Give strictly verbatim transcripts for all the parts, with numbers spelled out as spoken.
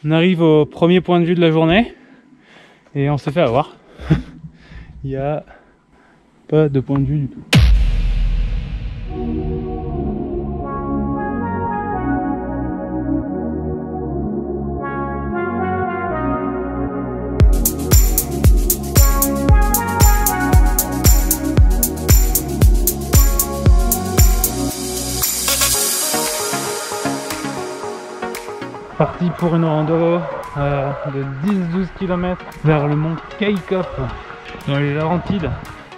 On arrive au premier point de vue de la journée et on s'est fait avoir. Il n'y a pas de point de vue du tout. Parti pour une rando euh, de dix à douze kilomètres vers le mont Kaikop dans les Laurentides.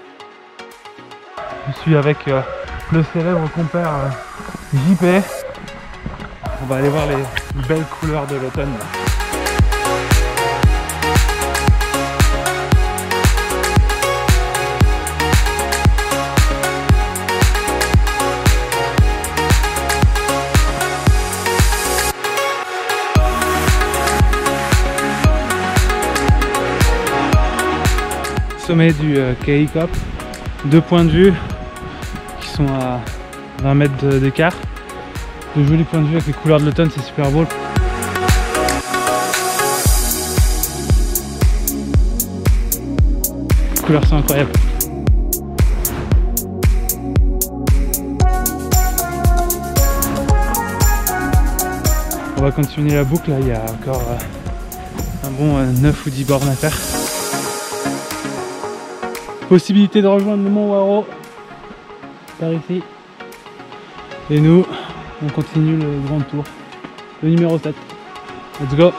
Je suis avec euh, le célèbre compère euh, J P. On va aller voir les belles couleurs de l'automne. Sommet du euh, Kaikop, deux points de vue qui sont à vingt mètres d'écart. De jolis points de vue avec les couleurs de l'automne, c'est super beau. Les couleurs sont incroyables. On va continuer la boucle, là il y a encore euh, un bon euh, neuf ou dix bornes à faire. Possibilité de rejoindre le mont Waro par ici. Et nous, on continue le grand tour, le numéro sept. Let's go!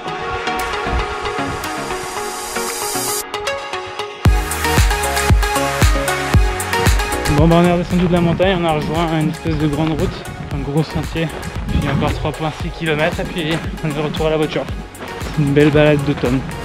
Bon bah on est redescendu de la montagne, on a rejoint une espèce de grande route, un gros sentier, puis encore trois virgule six kilomètres et puis on est de retour à la voiture. C'est une belle balade d'automne.